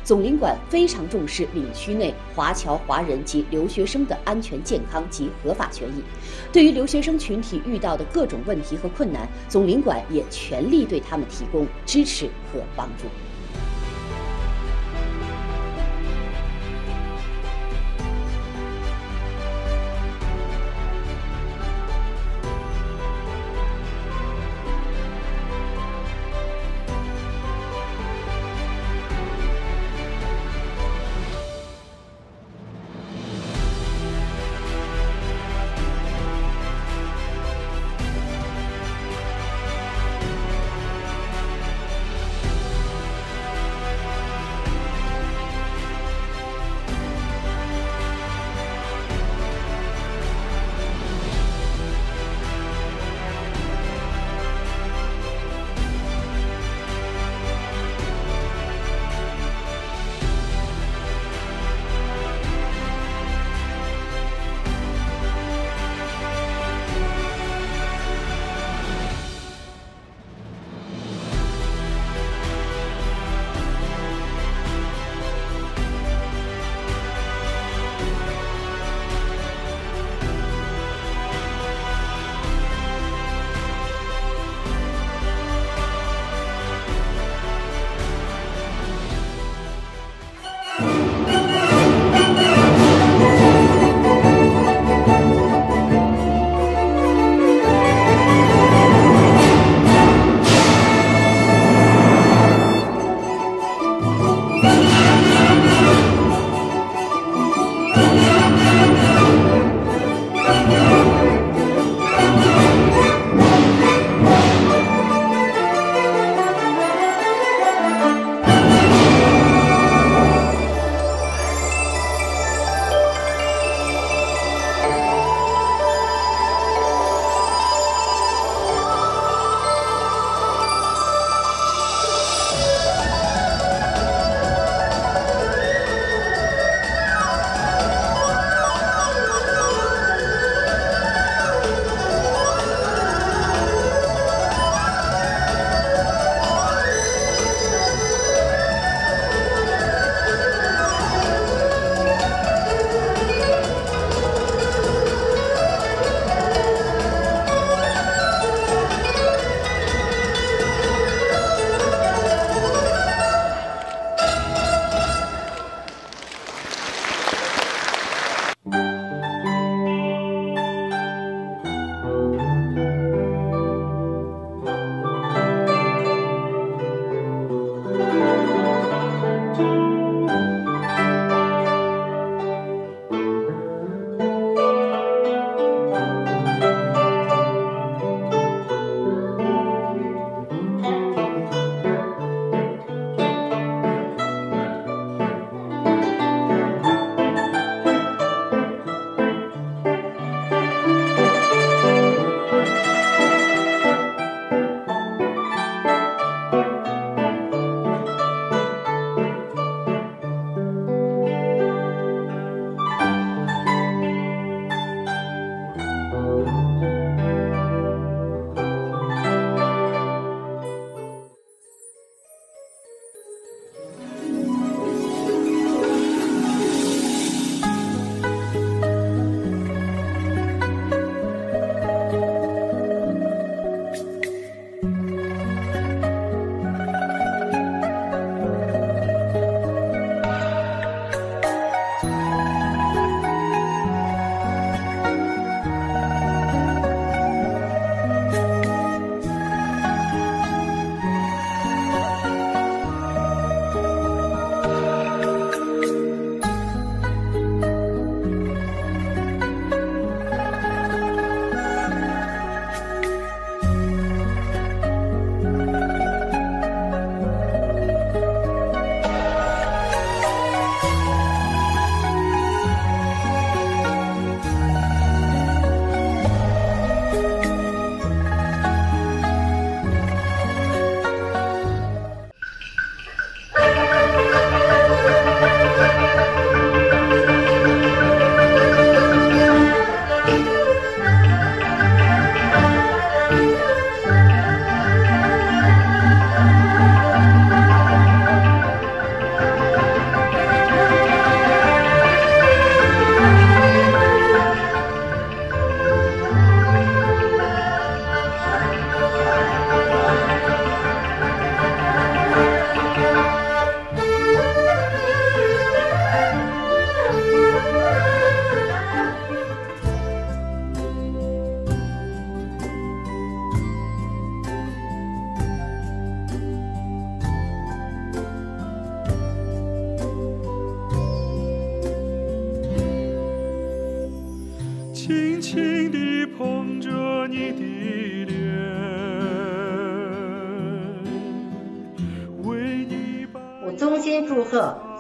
总领馆非常重视领区内华侨、华人及留学生的安全、健康及合法权益。对于留学生群体遇到的各种问题和困难，总领馆也全力对他们提供支持和帮助。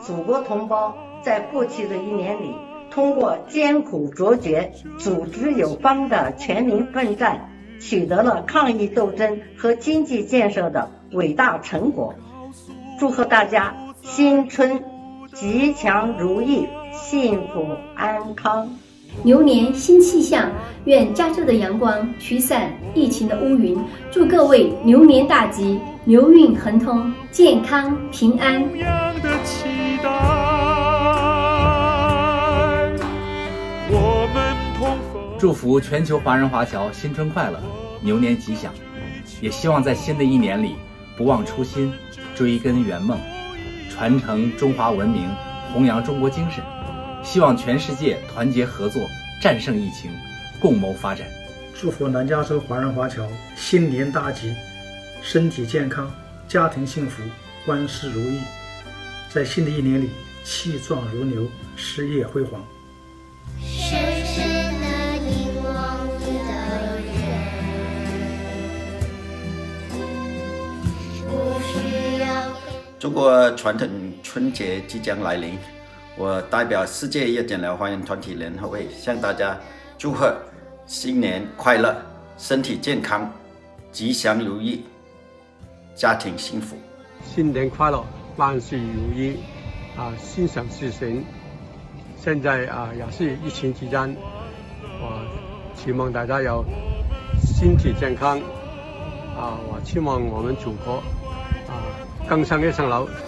祖国同胞在过去的一年里，通过艰苦卓绝、组织有方的全民奋战，取得了抗疫斗争和经济建设的伟大成果。祝贺大家新春吉祥如意，幸福安康。 牛年新气象，愿加州的阳光驱散疫情的乌云，祝各位牛年大吉，牛运亨通，健康平安。 祝福全球华人华侨新春快乐，牛年吉祥，也希望在新的一年里不忘初心，追根圆梦，传承中华文明，弘扬中国精神，希望全世界团结合作，战胜疫情，共谋发展。 祝福南加州华人华侨新年大吉，身体健康，家庭幸福，万事如意，在新的一年里气壮如牛，事业辉煌。 深深地凝望你的眼，不需要。 中国传统春节即将来临，我代表世界夜诊疗华人团体联合会向大家祝贺新年快乐，身体健康，吉祥如意，家庭幸福。 新年快乐，万事如意，心想事成。现在也是疫情期间，我希望大家有身体健康，我希望我们祖国更上一层楼。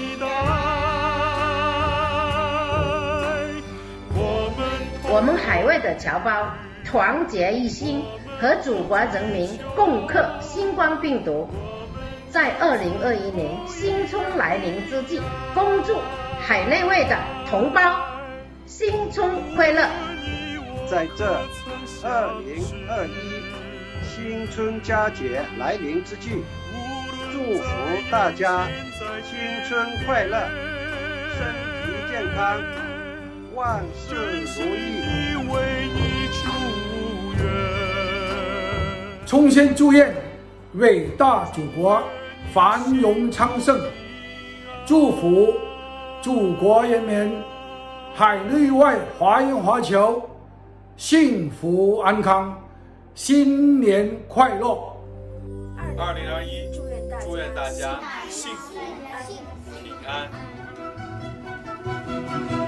我们海外的侨胞团结一心，和祖国人民共克新冠病毒。在2021年新春来临之际，恭祝海内外的同胞新春快乐！ 在这2021新春佳节来临之际，祝福大家新春快乐，身体健康，万事如意。 衷心祝愿伟大祖国繁荣昌盛，祝福祖国人民海内外华人华侨幸福安康，新年快乐 ！2021，祝愿大家幸福平安。